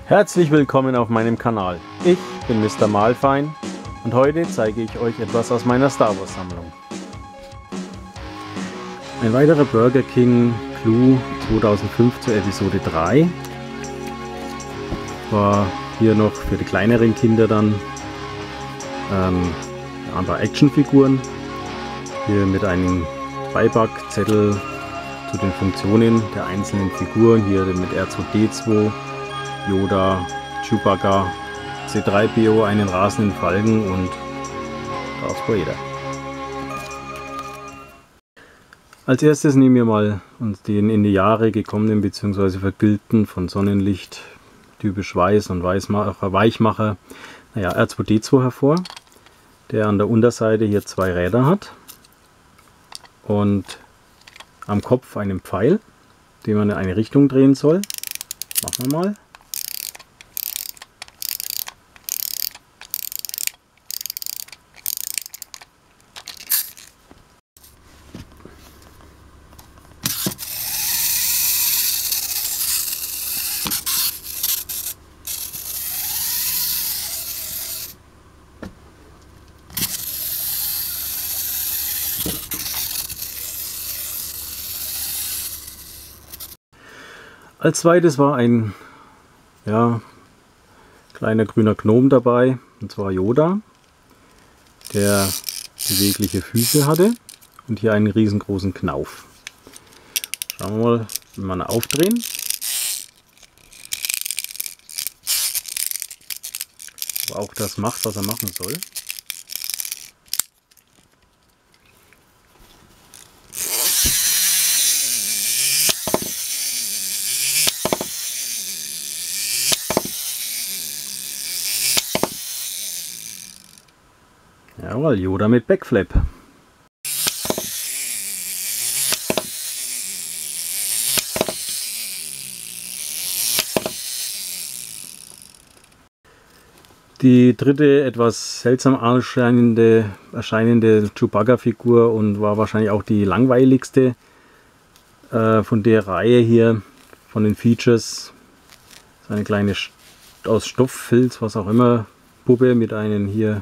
Herzlich willkommen auf meinem Kanal. Ich bin Mr. Malfein und heute zeige ich euch etwas aus meiner Star Wars Sammlung. Ein weiterer Burger King Clou 2005 zur Episode 3. War hier noch für die kleineren Kinder dann ein paar Actionfiguren. Hier mit einem Beipackzettel zu den Funktionen der einzelnen Figuren. Hier mit R2D2, Yoda, Chewbacca, C3PO, einen rasenden Falken und Darth Vader. Als erstes nehmen wir mal uns den in die Jahre gekommenen bzw. vergilbten von Sonnenlicht, typisch weiß und Weichmacher, naja, R2D2 hervor, der an der Unterseite hier zwei Räder hat und am Kopf einen Pfeil, den man in eine Richtung drehen soll. Machen wir mal. Als zweites war ein kleiner grüner Gnom dabei, und zwar Yoda, der bewegliche Füße hatte und hier einen riesengroßen Knauf. Schauen wir mal, wie wir ihn aufdrehen. Aber auch das macht, was er machen soll. Jawohl, Yoda mit Backflip. Die dritte etwas seltsam erscheinende Chewbacca-Figur und war wahrscheinlich auch die langweiligste von der Reihe hier, von den Features. Das ist eine kleine aus Stofffilz, was auch immer, Puppe mit einem hier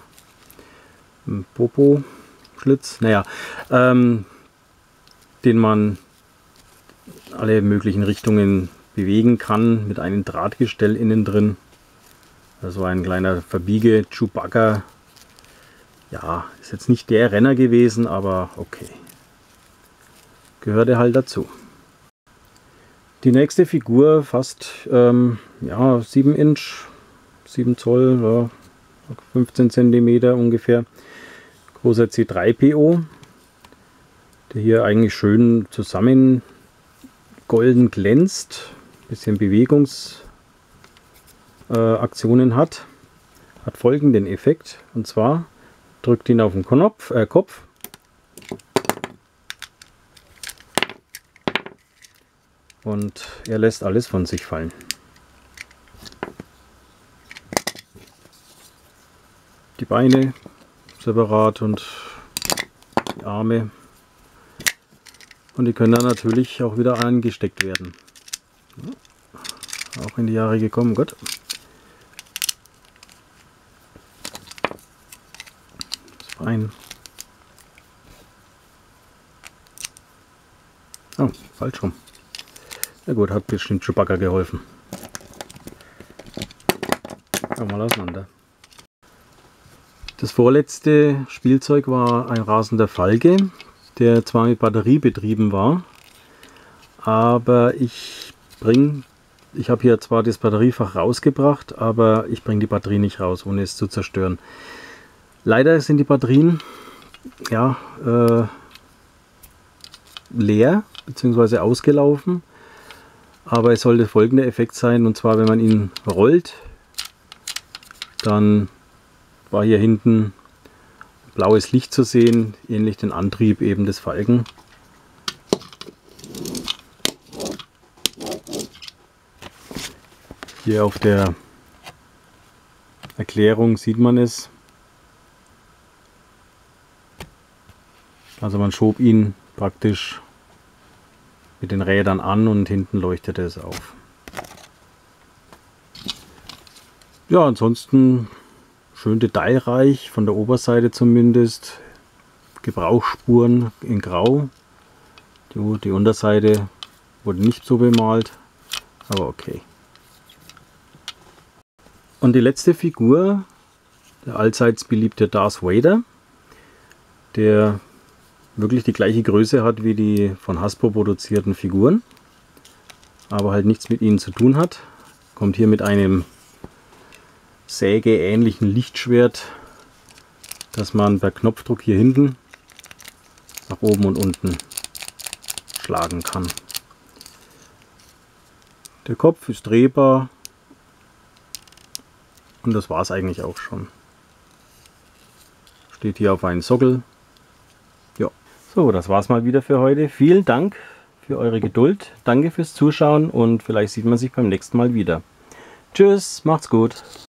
Popo-Schlitz, naja, den man alle möglichen Richtungen bewegen kann, mit einem Drahtgestell innen drin. Also ein kleiner verbiege Chewbacca. Ja, ist jetzt nicht der Renner gewesen, aber okay. Gehörte halt dazu. Die nächste Figur, fast 7 Inch, 7 Zoll, ja, 15 cm ungefähr. Großer C3PO, der hier eigentlich schön zusammen golden glänzt, bisschen Bewegungsaktionen hat folgenden Effekt, und zwar drückt ihn auf den Kopf und er lässt alles von sich fallen. Die Beine separat und die Arme, und die können dann natürlich auch wieder angesteckt werden. Auch in die Jahre gekommen, gut. Das Bein. Oh, falsch rum. Na gut, hat bestimmt Chewbacca geholfen. Komm mal auseinander. Das vorletzte Spielzeug war ein rasender Falke, der zwar mit Batterie betrieben war, aber ich habe hier zwar das Batteriefach rausgebracht, aber ich bringe die Batterie nicht raus, ohne es zu zerstören. Leider sind die Batterien leer bzw. ausgelaufen, aber es sollte folgender Effekt sein, und zwar wenn man ihn rollt, dann war hier hinten blaues Licht zu sehen, ähnlich den Antrieb eben des Falken. Hier auf der Erklärung sieht man es. Also man schob ihn praktisch mit den Rädern an und hinten leuchtete es auf. Ja, ansonsten schön detailreich, von der Oberseite zumindest. Gebrauchsspuren in Grau. Die Unterseite wurde nicht so bemalt, aber okay. Und die letzte Figur, der allseits beliebte Darth Vader, der wirklich die gleiche Größe hat wie die von Hasbro produzierten Figuren, aber halt nichts mit ihnen zu tun hat. Kommt hier mit einem sägeähnlichen Lichtschwert, das man per Knopfdruck hier hinten nach oben und unten schlagen kann. Der Kopf ist drehbar und das war es eigentlich auch schon. Steht hier auf einem Sockel. Ja. So, das war's mal wieder für heute. Vielen Dank für eure Geduld. Danke fürs Zuschauen und vielleicht sieht man sich beim nächsten Mal wieder. Tschüss, macht's gut.